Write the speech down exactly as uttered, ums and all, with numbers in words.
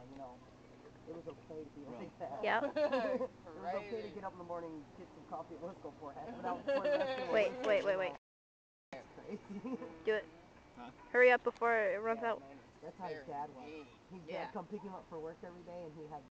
you know, it was okay to be like that. Yep. It was okay to get up in the morning, get some coffee, and let's go for half an hour before the rest of the Wait, day, wait, wait, you wait. know. That's crazy. Do it. Huh? Hurry up before it runs out. That's how his dad was. His dad Yeah. come pick him up for work every day, and he had